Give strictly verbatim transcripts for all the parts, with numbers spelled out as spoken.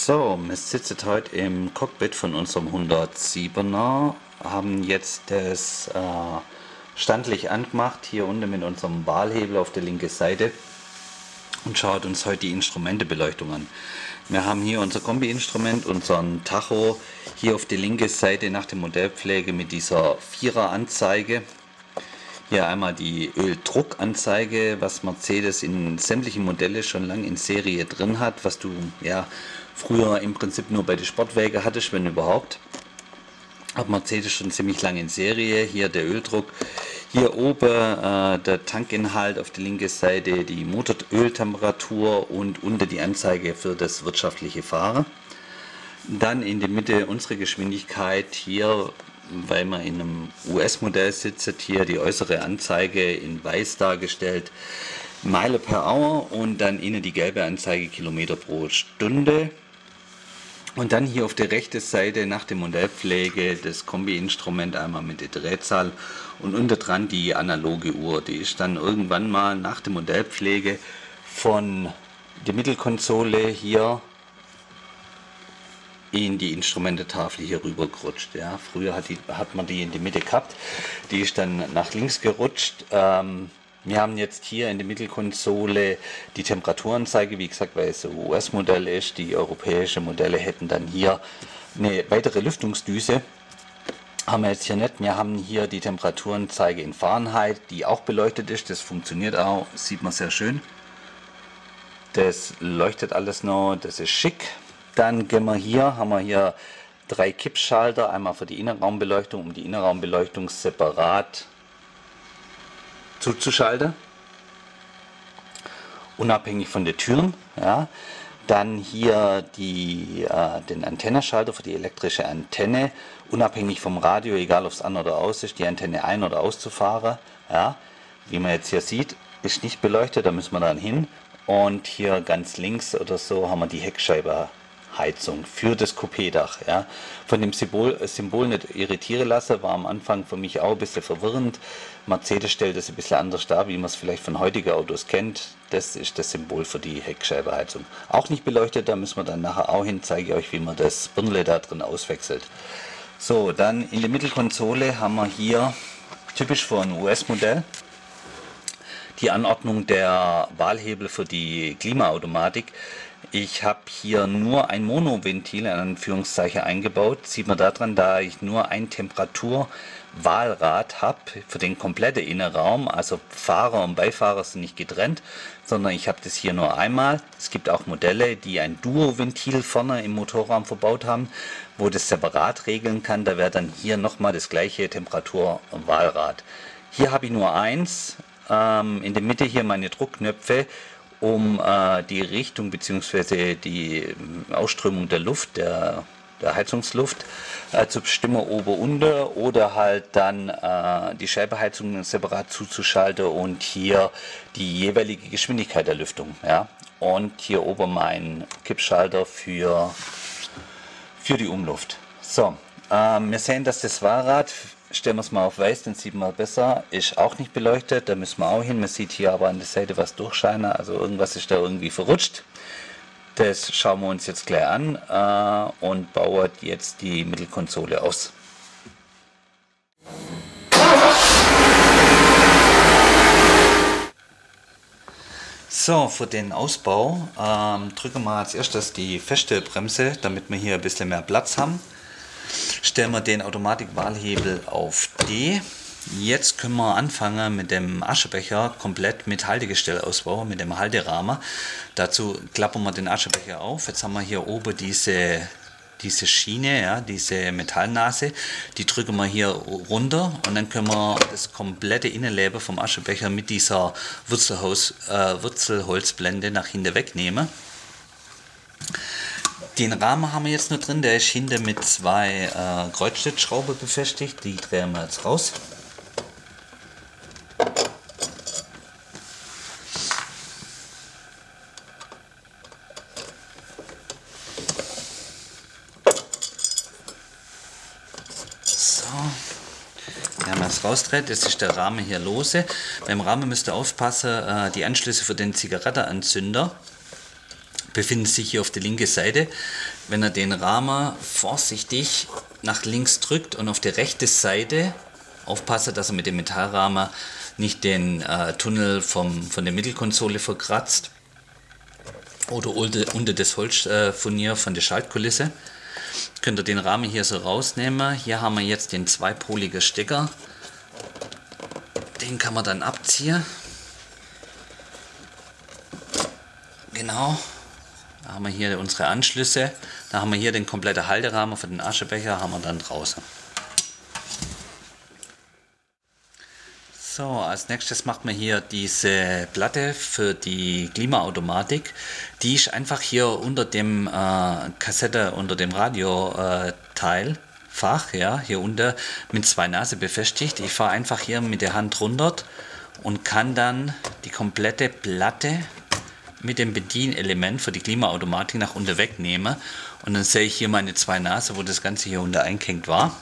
So, wir sitzen heute im Cockpit von unserem hundertsiebener, haben jetzt das äh, standlich angemacht, hier unten mit unserem Wahlhebel auf der linken Seite und schaut uns heute die Instrumentebeleuchtung an. Wir haben hier unser Kombi-Instrument, unseren Tacho, hier auf der linken Seite nach der Modellpflege mit dieser Vierer-Anzeige. Hier einmal die Öldruckanzeige, was Mercedes in sämtlichen Modelle schon lange in Serie drin hat, was du ja früher im Prinzip nur bei den Sportwagen hattest, wenn überhaupt. Hat Mercedes schon ziemlich lange in Serie. Hier der Öldruck, hier oben äh, der Tankinhalt, auf der linken Seite die Motoröltemperatur und unter die Anzeige für das wirtschaftliche Fahren. Dann in der Mitte unsere Geschwindigkeit, hier, weil man in einem U S-Modell sitzt, hier die äußere Anzeige in weiß dargestellt, Meile per Hour, und dann innen die gelbe Anzeige Kilometer pro Stunde. Und dann hier auf der rechten Seite nach der Modellpflege das Kombi-Instrument einmal mit der Drehzahl und unter dran die analoge Uhr. Die ist dann irgendwann mal nach der Modellpflege von der Mittelkonsole hier in die Instrumentetafel hier rüber gerutscht. Ja. Früher hat, die, hat man die in die Mitte gehabt, die ist dann nach links gerutscht. Ähm, wir haben jetzt hier in der Mittelkonsole die Temperaturanzeige, wie gesagt, weil es ein U S-Modell ist. Die europäischen Modelle hätten dann hier eine weitere Lüftungsdüse. Haben wir jetzt hier nicht. Wir haben hier die Temperaturanzeige in Fahrenheit, die auch beleuchtet ist. Das funktioniert auch, sieht man sehr schön. Das leuchtet alles noch, das ist schick. Dann gehen wir hier, haben wir hier drei Kippschalter, einmal für die Innenraumbeleuchtung, um die Innenraumbeleuchtung separat zuzuschalten, unabhängig von den Türen. Ja. Dann hier die, äh, den Antennenschalter für die elektrische Antenne, unabhängig vom Radio, egal ob es an oder aus ist, die Antenne ein- oder auszufahren. Ja. Wie man jetzt hier sieht, ist nicht beleuchtet, da müssen wir dann hin. Und hier ganz links oder so haben wir die Heckscheibe. Heizung für das Coupé-Dach. Ja. Von dem Symbol, Symbol nicht irritieren lassen, war am Anfang für mich auch ein bisschen verwirrend. Mercedes stellt es ein bisschen anders dar, wie man es vielleicht von heutigen Autos kennt. Das ist das Symbol für die Heckscheibenheizung. Auch nicht beleuchtet, da müssen wir dann nachher auch hin, zeige ich euch, wie man das Birnle da drin auswechselt. So, dann in der Mittelkonsole haben wir hier, typisch für ein U S-Modell, die Anordnung der Wahlhebel für die Klimaautomatik. Ich habe hier nur ein Monoventil in Anführungszeichen eingebaut. Sieht man daran, da ich nur ein Temperaturwahlrad habe für den kompletten Innenraum. Also Fahrer und Beifahrer sind nicht getrennt, sondern ich habe das hier nur einmal. Es gibt auch Modelle, die ein Duo-Ventil vorne im Motorraum verbaut haben, wo das separat regeln kann. Da wäre dann hier nochmal das gleiche Temperaturwahlrad. Hier habe ich nur eins. Ähm, in der Mitte hier meine Druckknöpfe, um äh, die Richtung bzw. die Ausströmung der Luft, der, der Heizungsluft äh, zu bestimmen, oben, unter, oder halt dann äh, die Scheibenheizung separat zuzuschalten und hier die jeweilige Geschwindigkeit der Lüftung. Ja? Und hier oben mein Kippschalter für, für die Umluft. So, äh, wir sehen, dass das Fahrrad, stellen wir es mal auf weiß, dann sieht man besser, ist auch nicht beleuchtet, da müssen wir auch hin. Man sieht hier aber an der Seite was durchscheinen, also irgendwas ist da irgendwie verrutscht. Das schauen wir uns jetzt gleich an äh, und bauen jetzt die Mittelkonsole aus. So, für den Ausbau ähm, drücken wir als erstes die feste Bremse, damit wir hier ein bisschen mehr Platz haben. Stellen wir den Automatikwahlhebel auf D. Jetzt können wir anfangen mit dem Aschebecher komplett mit Haltegestell ausbauen, mit dem Halterahmen. Dazu klappen wir den Aschebecher auf. Jetzt haben wir hier oben diese, diese Schiene, ja, diese Metallnase. Die drücken wir hier runter und dann können wir das komplette Innenleben vom Aschebecher mit dieser Wurzelholz, äh, Wurzelholzblende nach hinten wegnehmen. Den Rahmen haben wir jetzt nur drin, der ist hinten mit zwei äh, Kreuzschlitzschrauben befestigt, die drehen wir jetzt raus. So, wir haben das rausdreht, das ist der Rahmen hier lose. Beim Rahmen müsst ihr aufpassen, äh, die Anschlüsse für den Zigarettenanzünder befinden sich hier auf der linken Seite. wenn er den Rahmen vorsichtig nach links drückt und auf der rechten Seite aufpasse, dass er mit dem Metallrahmen nicht den äh, Tunnel vom, von der Mittelkonsole verkratzt oder unter, unter das Holzfurnier äh, von der Schaltkulisse. Könnt ihr den Rahmen hier so rausnehmen. Hier haben wir jetzt den zweipoligen Stecker. Den kann man dann abziehen. Genau. Da haben wir hier unsere Anschlüsse. Da haben wir hier den kompletten Halterahmen für den Aschebecher, haben wir dann draußen. So, als nächstes macht man hier diese Platte für die Klimaautomatik. Die ist einfach hier unter dem äh, Kassette, unter dem Radioteilfach, äh, ja, hier unten mit zwei Nasen befestigt. Ich fahre einfach hier mit der Hand runter und kann dann die komplette Platte mit dem Bedienelement für die Klimaautomatik nach unten wegnehmen. Und dann sehe ich hier meine zwei Nasen, wo das Ganze hier unten eingehängt war.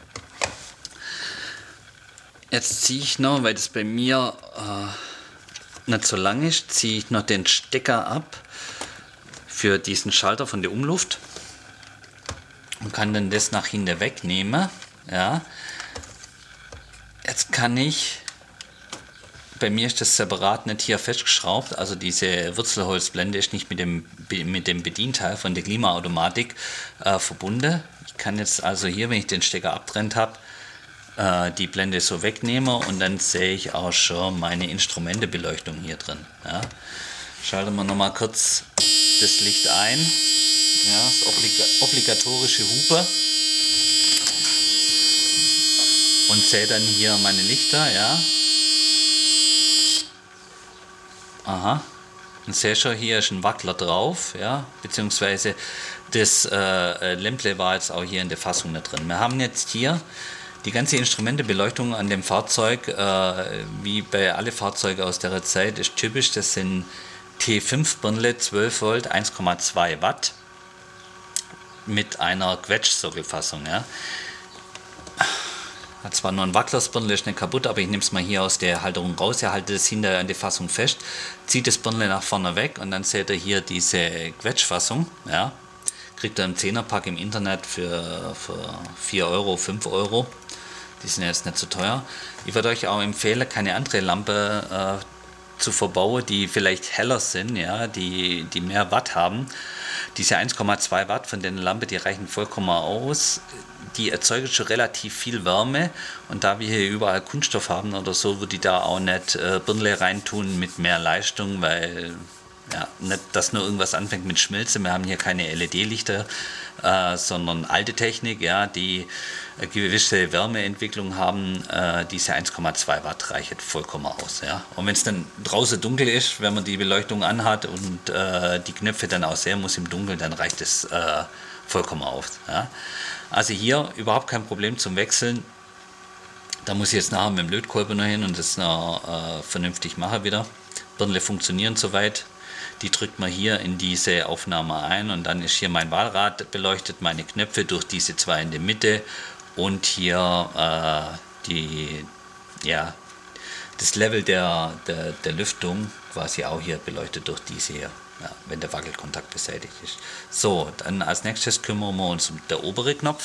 Jetzt ziehe ich noch, weil das bei mir äh, nicht so lang ist, ziehe ich noch den Stecker ab für diesen Schalter von der Umluft und kann dann das nach hinten wegnehmen. Ja. Jetzt kann ich, bei mir ist das separat nicht hier festgeschraubt, also diese Wurzelholzblende ist nicht mit dem, mit dem Bedienteil von der Klimaautomatik äh, verbunden. Ich kann jetzt also hier, wenn ich den Stecker abtrennt habe, die Blende so wegnehme und dann sehe ich auch schon meine Instrumentebeleuchtung hier drin. Ja. Schalten wir nochmal kurz das Licht ein. Ja, das obliga obligatorische Hupe. Und sehe dann hier meine Lichter. Ja. Aha. Und sehe schon, hier ist ein Wackler drauf. Ja. Beziehungsweise das äh, Lämple war jetzt auch hier in der Fassung nicht drin. Wir haben jetzt hier die ganze Instrumentebeleuchtung an dem Fahrzeug, äh, wie bei allen Fahrzeugen aus der Zeit, ist typisch. Das sind T fünf Birnle, zwölf Volt, eins Komma zwei Watt mit einer Quetschsockelfassung. Ja. Hat zwar nur ein Wacklersbirnle, ist nicht kaputt, aber ich nehme es mal hier aus der Halterung raus. Er haltet es hinterher an die Fassung fest, zieht das Birnle nach vorne weg und dann seht ihr hier diese Quetschfassung. Ja. Kriegt ihr im Zehnerpack im Internet für, für vier Euro, fünf Euro. Die sind jetzt nicht so teuer. Ich würde euch auch empfehlen, keine andere Lampe äh, zu verbauen, die vielleicht heller sind, ja, die, die mehr Watt haben. Diese eins Komma zwei Watt von den Lampe, die reichen vollkommen aus. Die erzeugen schon relativ viel Wärme und da wir hier überall Kunststoff haben oder so, würde ich da auch nicht äh, Birnle reintun mit mehr Leistung, weil ja, nicht, dass nur irgendwas anfängt mit Schmelzen. Wir haben hier keine L E D-Lichter, äh, sondern alte Technik, ja, die eine gewisse Wärmeentwicklung haben. Äh, diese eins Komma zwei Watt reicht vollkommen aus. Ja. Und wenn es dann draußen dunkel ist, wenn man die Beleuchtung anhat und äh, die Knöpfe dann auch sehen muss im Dunkeln, dann reicht es äh, vollkommen aus. Ja. Also hier überhaupt kein Problem zum Wechseln. Da muss ich jetzt nachher mit dem Lötkolben noch hin und das noch äh, vernünftig machen wieder. Birnle funktionieren soweit. Die drückt man hier in diese Aufnahme ein und dann ist hier mein Wahlrad beleuchtet, meine Knöpfe durch diese zwei in der Mitte und hier äh, die, ja, das Level der, der, der Lüftung quasi auch hier beleuchtet durch diese hier, ja, wenn der Wackelkontakt beseitigt ist. So, dann als nächstes kümmern wir uns um den oberen Knopf.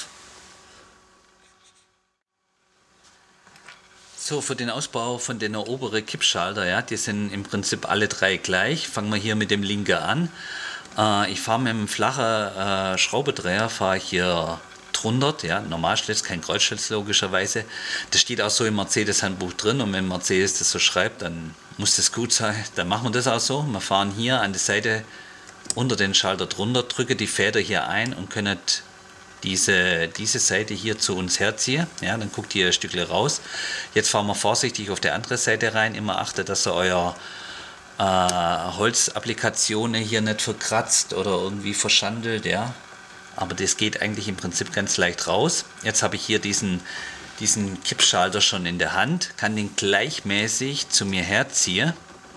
So, für den Ausbau von den oberen Kippschalter, ja, die sind im Prinzip alle drei gleich. Fangen wir hier mit dem linken an. Äh, ich fahre mit einem flachen äh, Schraubendreher, fahre ich hier drunter, ja, Normalschlitz, kein Kreuzschlitz logischerweise. Das steht auch so im Mercedes-Handbuch drin und wenn Mercedes das so schreibt, dann muss das gut sein. Dann machen wir das auch so. Wir fahren hier an die Seite unter den Schalter drunter, drücke die Feder hier ein und können diese, diese Seite hier zu uns herziehen. Ja, dann guckt ihr ein Stückchen raus. Jetzt fahren wir vorsichtig auf die andere Seite rein. Immer achtet, dass ihr euer äh, Holzapplikationen hier nicht verkratzt oder irgendwie verschandelt. Ja. Aber das geht eigentlich im Prinzip ganz leicht raus. Jetzt habe ich hier diesen, diesen Kippschalter schon in der Hand, kann den gleichmäßig zu mir herziehen.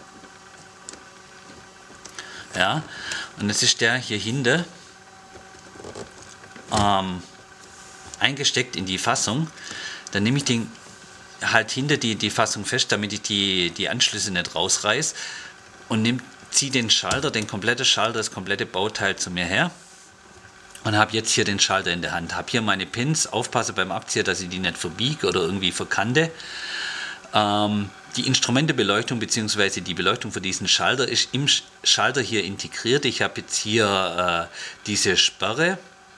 Ja, und das ist der hier hinten. Ähm, eingesteckt in die Fassung, dann nehme ich den halt hinter die, die Fassung fest, damit ich die, die Anschlüsse nicht rausreiße und ziehe den Schalter, den kompletten Schalter, das komplette Bauteil zu mir her und habe jetzt hier den Schalter in der Hand. Habe hier meine Pins, aufpasse beim Abziehen, dass ich die nicht verbiege oder irgendwie verkante. Ähm, die Instrumentebeleuchtung bzw. die Beleuchtung für diesen Schalter ist im Schalter hier integriert. Ich habe jetzt hier äh, diese Sperre.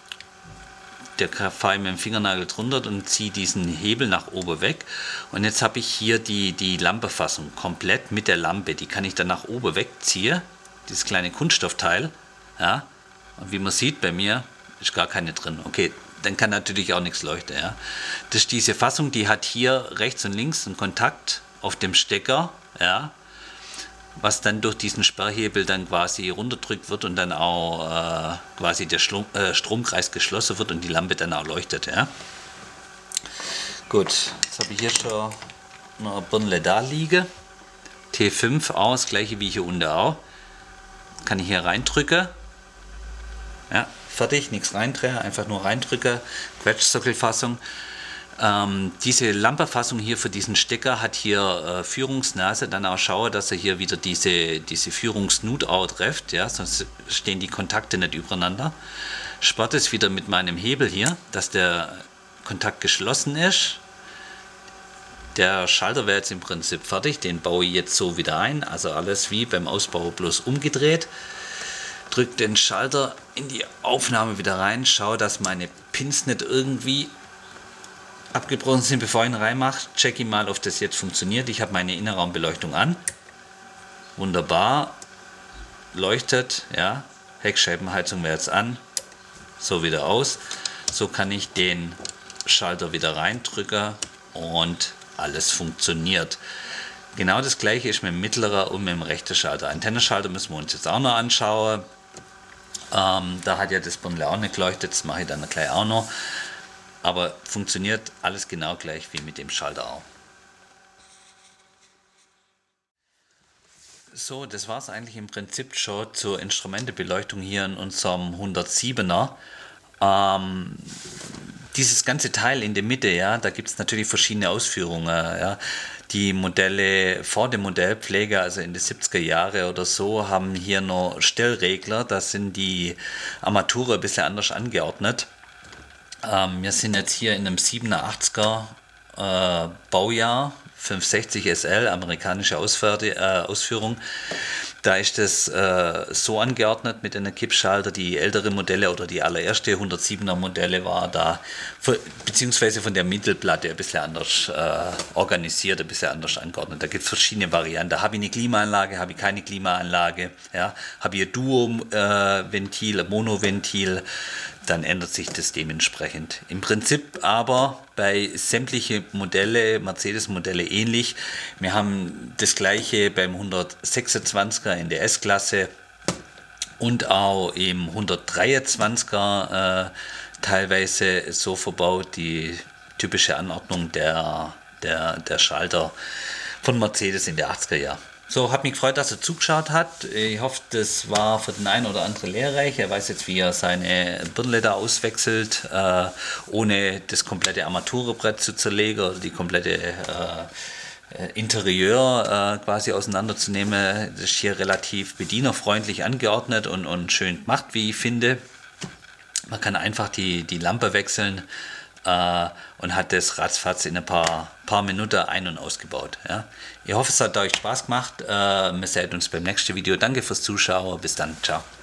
Der fahre ich mit dem Fingernagel drunter und ziehe diesen Hebel nach oben weg. Und jetzt habe ich hier die, die Lampefassung komplett mit der Lampe. Die kann ich dann nach oben wegziehen. Dieses kleine Kunststoffteil. Ja. Und wie man sieht bei mir ist gar keine drin. Okay, dann kann natürlich auch nichts leuchten. Ja. Das ist diese Fassung, die hat hier rechts und links einen Kontakt auf dem Stecker. Ja. Was dann durch diesen Sperrhebel dann quasi runterdrückt wird und dann auch äh, quasi der Strom, äh, Stromkreis geschlossen wird und die Lampe dann auch leuchtet. Ja? Gut, jetzt habe ich hier schon eine Birne da liegen. T fünf auch, das gleiche wie hier unten auch. Kann ich hier reindrücken. Ja, fertig, nichts reindrehen, einfach nur reindrücken. Quetschsockelfassung. Ähm, diese Lampefassung hier für diesen Stecker hat hier äh, Führungsnase, dann auch schaue, dass er hier wieder diese, diese Führungsnut auch trifft, ja, sonst stehen die Kontakte nicht übereinander. Sperrt es wieder mit meinem Hebel hier, dass der Kontakt geschlossen ist. Der Schalter wäre jetzt im Prinzip fertig, den baue ich jetzt so wieder ein, also alles wie beim Ausbau bloß umgedreht. Drücke den Schalter in die Aufnahme wieder rein, schaue, dass meine Pins nicht irgendwie abgebrochen sind, bevor ich ihn reinmache. Check ihn mal, ob das jetzt funktioniert. Ich habe meine Innenraumbeleuchtung an. Wunderbar. Leuchtet, ja. Heckscheibenheizung wäre jetzt an. So wieder aus. So kann ich den Schalter wieder reindrücken und alles funktioniert. Genau das gleiche ist mit dem mittleren und mit dem rechten Schalter. Antennenschalter müssen wir uns jetzt auch noch anschauen. Ähm, da hat ja das Birnle auch nicht geleuchtet. Das mache ich dann gleich auch noch. Aber funktioniert alles genau gleich wie mit dem Schalter auch. So, das war es eigentlich im Prinzip schon zur Instrumentebeleuchtung hier in unserem hundertsiebener. Ähm, dieses ganze Teil in der Mitte, ja, da gibt es natürlich verschiedene Ausführungen. Ja. Die Modelle vor dem Modellpflege, also in den siebziger Jahren oder so, haben hier noch Stellregler. Da sind die Armaturen ein bisschen anders angeordnet. Ähm, wir sind jetzt hier in einem siebenundachtziger äh, Baujahr, fünfhundertsechzig S L, amerikanische Ausferde, äh, Ausführung. Da ist es äh, so angeordnet mit einer Kippschalter. Die ältere Modelle oder die allererste hundertsiebener Modelle war da, beziehungsweise von der Mittelplatte ein bisschen anders äh, organisiert, ein bisschen anders angeordnet. Da gibt es verschiedene Varianten. Habe ich eine Klimaanlage, habe ich keine Klimaanlage, ja? Habe ich ein Duo-Ventil, ein Monoventil, dann ändert sich das dementsprechend. Im Prinzip aber bei sämtlichen Modelle, Mercedes-Modelle ähnlich. Wir haben das gleiche beim hundertsechsundzwanziger in der S-Klasse und auch im hundertdreiundzwanziger äh, teilweise so verbaut, die typische Anordnung der, der, der Schalter von Mercedes in den achtziger Jahren. So, hat mich gefreut, dass er zugeschaut hat. Ich hoffe, das war für den einen oder anderen lehrreich. Er weiß jetzt, wie er seine Birnle da auswechselt, äh, ohne das komplette Armaturenbrett zu zerlegen oder die komplette äh, Interieur äh, quasi auseinanderzunehmen. Das ist hier relativ bedienerfreundlich angeordnet und, und schön gemacht, wie ich finde. Man kann einfach die, die Lampe wechseln. Uh, und hat das ratzfatz in ein paar, paar Minuten ein- und ausgebaut. Ja. Ich hoffe, es hat euch Spaß gemacht. Uh, wir sehen uns beim nächsten Video. Danke fürs Zuschauen. Bis dann. Ciao.